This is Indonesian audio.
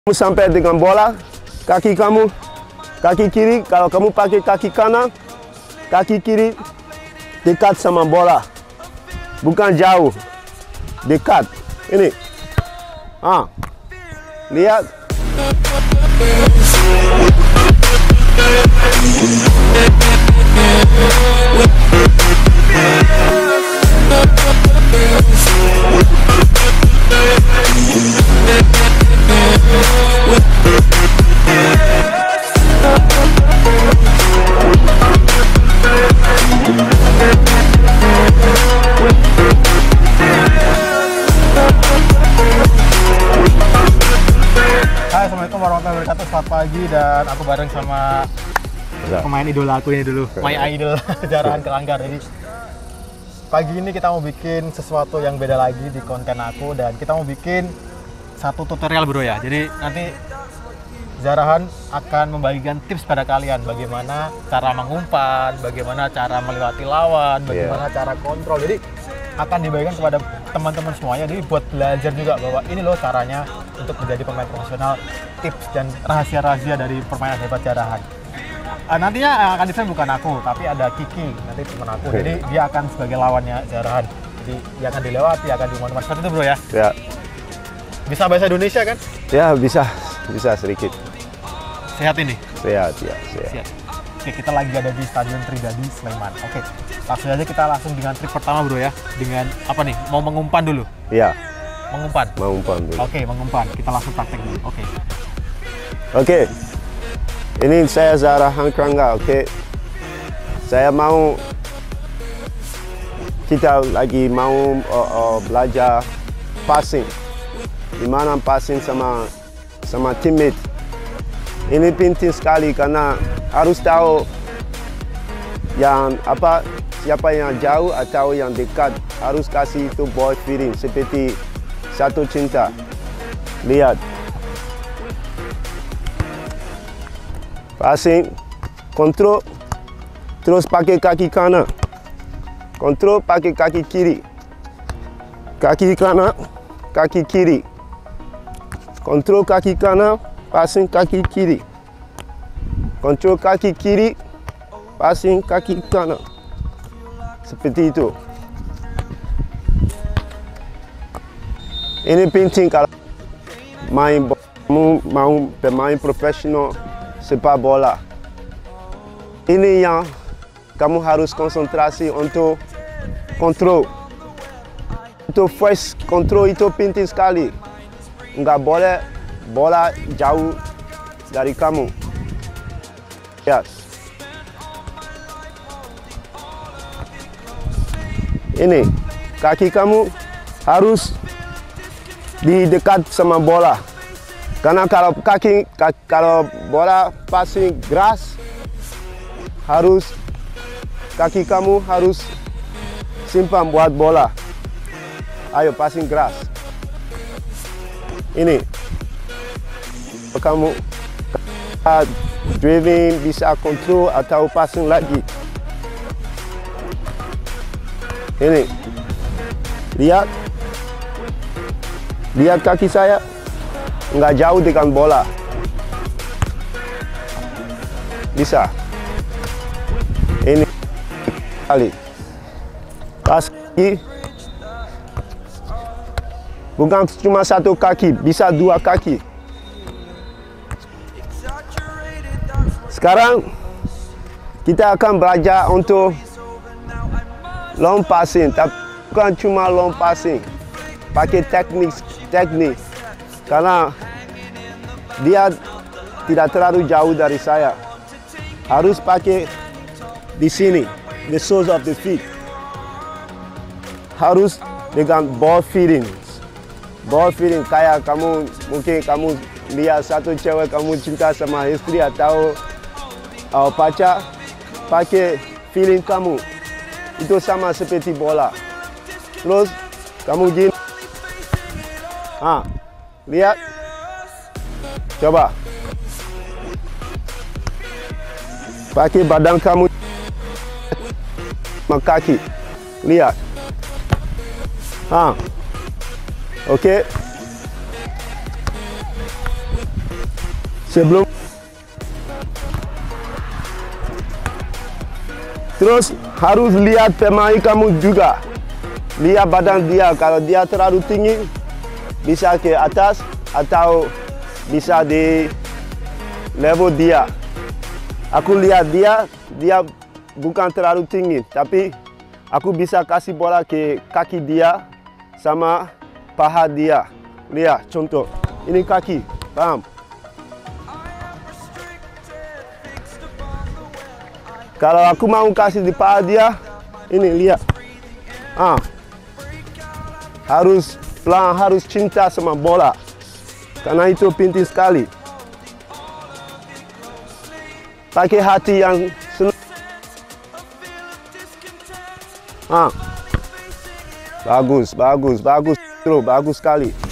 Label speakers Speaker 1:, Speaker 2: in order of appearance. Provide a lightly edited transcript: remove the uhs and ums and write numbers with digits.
Speaker 1: Kamu sampai dengan bola, kaki kamu, kaki kiri. Kalau kamu pakai kaki kanan, kaki kiri dekat sama bola, bukan jauh, dekat. Ini, lihat.
Speaker 2: Hai, assalamualaikum warahmatullahi wabarakatuh. Selamat pagi, dan aku bareng sama pemain idola aku ini dulu, my idol, Jarahan Kelanggar. Jadi pagi ini kita mau bikin sesuatu yang beda lagi di konten aku, dan kita mau bikin satu tutorial bro ya. Jadi nanti Jarahan akan membagikan tips pada kalian bagaimana cara mengumpan, bagaimana cara melewati lawan, bagaimana cara kontrol. Jadi akan dibagikan kepada teman-teman semuanya. Jadi buat belajar juga bahwa ini loh caranya untuk menjadi pemain profesional, tips dan rahasia-rahasia dari permainan hebat Jarahan. Nantinya akan desain bukan aku, tapi ada Kiki, nanti teman aku. Jadi dia akan sebagai lawannya Jarahan. Jadi dia akan dilewati, akan diumpan seperti itu bro ya.
Speaker 1: Ya.
Speaker 2: Bisa bahasa Indonesia kan?
Speaker 1: Ya, bisa sedikit.
Speaker 2: Sehat ini?
Speaker 1: Sehat, ya, sehat.
Speaker 2: Siap. Oke, kita lagi ada di Stadion Tridadi Sleman. Oke, langsung aja kita langsung dengan trik pertama bro ya. Dengan apa nih? Mau mengumpan dulu?
Speaker 1: Ya.
Speaker 2: Mengumpan?
Speaker 1: Mengumpan dulu.
Speaker 2: Oke, mengumpan. Kita langsung praktek dulu. Oke.
Speaker 1: Oke. Ini saya Jarahan Kelanggar, oke. Kita lagi mau belajar passing. Gimana passing sama teammate. Ini penting sekali karena harus tahu siapa yang jauh atau yang dekat. Harus kasih itu ball feeding seperti satu cinta. Lihat. Passing, kontrol, terus pakai kaki kanan. Kontrol pakai kaki kiri. Kaki kanan, kaki kiri. Kontrol kaki kanan, passing kaki kiri. Kontrol kaki kiri, passing kaki kanan. Seperti itu. Ini penting kalau mau bermain profesional sepak bola. Ini yang kamu harus konsentrasi untuk kontrol. Untuk first kontrol itu penting sekali. Enggak boleh bola jauh dari kamu. Ya. Ini kaki kamu harus di dekat sama bola. Karena kalau bola passing grass, kaki kamu harus simpan buat bola. Ayo passing grass. Ini kamu driving bisa kontrol atau passing lagi. Ini lihat kaki saya. Nggak jauh dengan bola. Bisa. Ini kali. Pas kaki. Bukan cuma satu kaki, bisa dua kaki. Sekarang kita akan belajar untuk long passing, tapi bukan cuma long passing. Pakai teknik. Karena dia tidak terlalu jauh dari saya. Harus pakai di sini, the soles of the feet. Harus dengan ball feeding. Ball feeding kayak mungkin kamu lihat satu cewek kamu cinta sama istri atau pacar, pakai feeling kamu. Itu sama seperti bola. Terus kamu gini. Lihat. Coba. Pakai badan kamu sama kaki. Lihat. Oke. Sebelum. Terus harus lihat pemain kamu juga. Lihat badan dia, kalau dia terlalu tinggi bisa ke atas atau bisa di level dia. Aku lihat dia bukan terlalu tinggi, tapi aku bisa kasih bola ke kaki dia sama paha dia. Lihat contoh, ini kaki, paham? Kalau aku mau kasih di paha dia, ini lihat. Harus pelan, harus cinta sama bola, karena itu penting sekali. Pakai hati yang senang. Bagus, bagus, bagus, terus bagus sekali.